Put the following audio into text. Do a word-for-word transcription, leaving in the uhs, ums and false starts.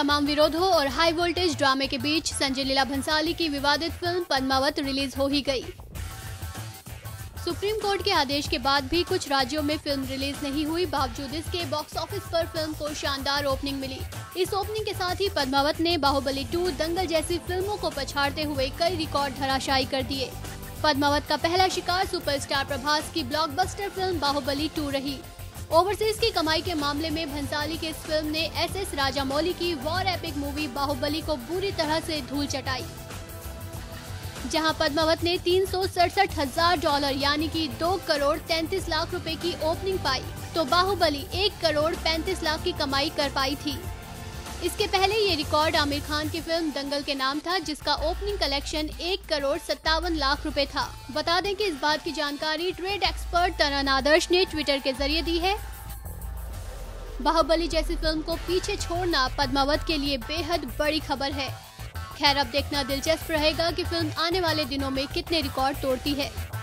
तमाम विरोधों और high voltage ड्रामे के बीच संजय लीला भंसाली की विवादित फिल्म पद्मावत रिलीज हो ही गई। सुप्रीम कोर्ट के आदेश के बाद भी कुछ राज्यों में फिल्म रिलीज नहीं हुई, बावजूद इसके बॉक्स ऑफिस पर फिल्म को शानदार ओपनिंग मिली। इस ओपनिंग के साथ ही पद्मावत ने बाहुबली टू, दंगल जैसी फिल्मों को पछाड़ते हुए कई रिकॉर्ड धराशायी कर दिए। पद्मावत का पहला शिकार सुपरस्टार प्रभास की ब्लॉकबस्टर फिल्म बाहुबली टू रही। ओवरसीज की कमाई के मामले में भंसाली की इस फिल्म ने एस एस राजामौली की वॉर एपिक मूवी बाहुबली को बुरी तरह से धूल चटाई। जहां पद्मावत ने तीन सौ सड़सठ हजार डॉलर यानी कि दो करोड़ तैंतीस लाख रुपए की ओपनिंग पाई, तो बाहुबली एक करोड़ पैंतीस लाख की कमाई कर पाई थी। इसके पहले ये रिकॉर्ड आमिर खान की फिल्म दंगल के नाम था, जिसका ओपनिंग कलेक्शन एक करोड़ सत्तावन लाख रुपए था। बता दें कि इस बात की जानकारी ट्रेड एक्सपर्ट तनन आदर्श ने ट्विटर के जरिए दी है। बाहुबली जैसी फिल्म को पीछे छोड़ना पद्मावत के लिए बेहद बड़ी खबर है। खैर, अब देखना दिलचस्प रहेगा कि फिल्म आने वाले दिनों में कितने रिकॉर्ड तोड़ती है।